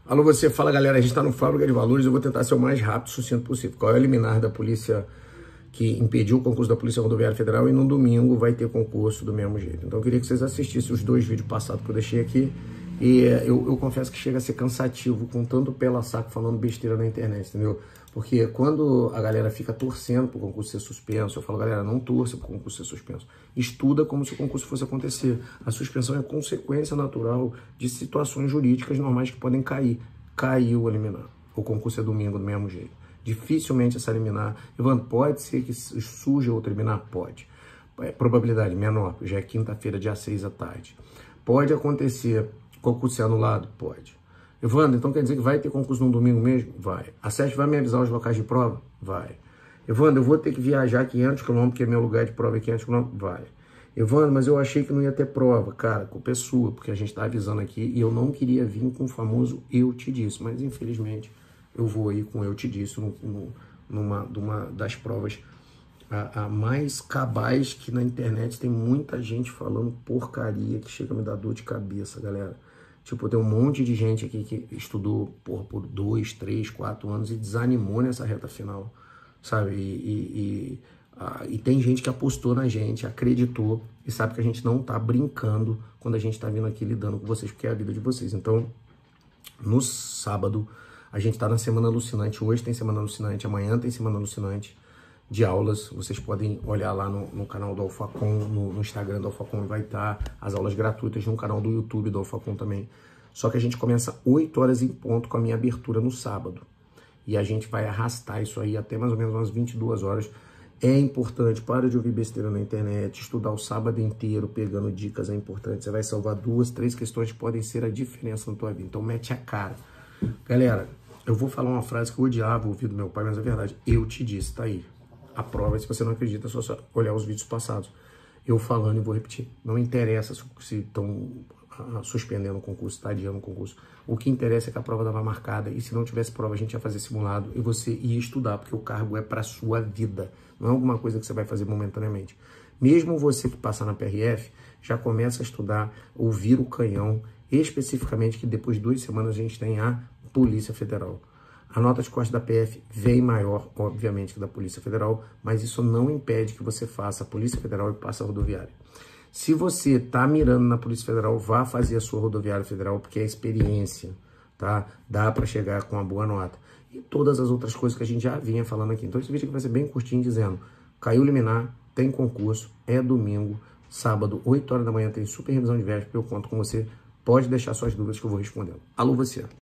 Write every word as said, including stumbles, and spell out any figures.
Alô, você, fala galera, a gente está no Fábrica de Valores, eu vou tentar ser o mais rápido e sucinto possível. Qual é o liminar da polícia que impediu o concurso da Polícia Rodoviária Federal e no domingo vai ter concurso do mesmo jeito. Então eu queria que vocês assistissem os dois vídeos passados que eu deixei aqui e eu, eu confesso que chega a ser cansativo com tanto pela saco falando besteira na internet, entendeu? Porque quando a galera fica torcendo para o concurso ser suspenso, eu falo, galera, não torça para o concurso ser suspenso. Estuda como se o concurso fosse acontecer. A suspensão é consequência natural de situações jurídicas normais que podem cair. Caiu o liminar. O concurso é domingo do mesmo jeito. Dificilmente essa liminar. Evandro, pode ser que surja outra liminar? Pode. É, probabilidade menor, já é quinta-feira, dia seis à tarde. Pode acontecer concurso ser anulado? Pode. Evandro, então quer dizer que vai ter concurso no domingo mesmo? Vai. A SESP vai me avisar os locais de prova? Vai. Evandro, eu vou ter que viajar quinhentos quilômetros, porque meu lugar de prova é quinhentos quilômetros? Vai. Evandro, mas eu achei que não ia ter prova. Cara, a culpa é sua, porque a gente está avisando aqui e eu não queria vir com o famoso eu te disse, mas infelizmente eu vou aí com eu te disse no, no, numa, numa das provas a, a mais cabais que na internet tem muita gente falando porcaria que chega a me dar dor de cabeça, galera. Tipo, tem um monte de gente aqui que estudou porra, por dois, três, quatro anos e desanimou nessa reta final, sabe? E, e, e, a, e tem gente que apostou na gente, acreditou e sabe que a gente não tá brincando quando a gente tá vindo aqui lidando com vocês, porque é a vida de vocês. Então, no sábado, a gente tá na Semana Alucinante. Hoje tem Semana Alucinante, amanhã tem Semana Alucinante de aulas. Vocês podem olhar lá no, no canal do Alfacom, no, no Instagram do Alfacom vai estar as aulas gratuitas, no canal do YouTube do Alfacom também. Só que a gente começa oito horas em ponto com a minha abertura no sábado. E a gente vai arrastar isso aí até mais ou menos umas vinte e duas horas. É importante, para de ouvir besteira na internet, estudar o sábado inteiro pegando dicas é importante. Você vai salvar duas, três questões que podem ser a diferença na tua vida. Então mete a cara. Galera, eu vou falar uma frase que eu odiava ouvir do meu pai, mas é verdade. Eu te disse, tá aí. A prova, se você não acredita, é só, só olhar os vídeos passados. Eu falando e vou repetir. Não interessa se estão uh, suspendendo o concurso, está adiando o concurso. O que interessa é que a prova estava marcada e se não tivesse prova, a gente ia fazer simulado e você ia estudar, porque o cargo é para a sua vida. Não é alguma coisa que você vai fazer momentaneamente. Mesmo você que passa na P R F, já começa a estudar, ouvir o canhão, especificamente que depois de duas semanas a gente tem a Polícia Federal. A nota de corte da P F vem maior, obviamente, que da Polícia Federal, mas isso não impede que você faça a Polícia Federal e passe a rodoviária. Se você está mirando na Polícia Federal, vá fazer a sua rodoviária federal, porque é experiência, tá? Dá para chegar com uma boa nota. E todas as outras coisas que a gente já vinha falando aqui. Então esse vídeo aqui vai ser bem curtinho, dizendo, caiu liminar, tem concurso, é domingo, sábado, oito horas da manhã, tem super revisão de véspera, eu conto com você. Pode deixar suas dúvidas que eu vou respondendo. Alô, você.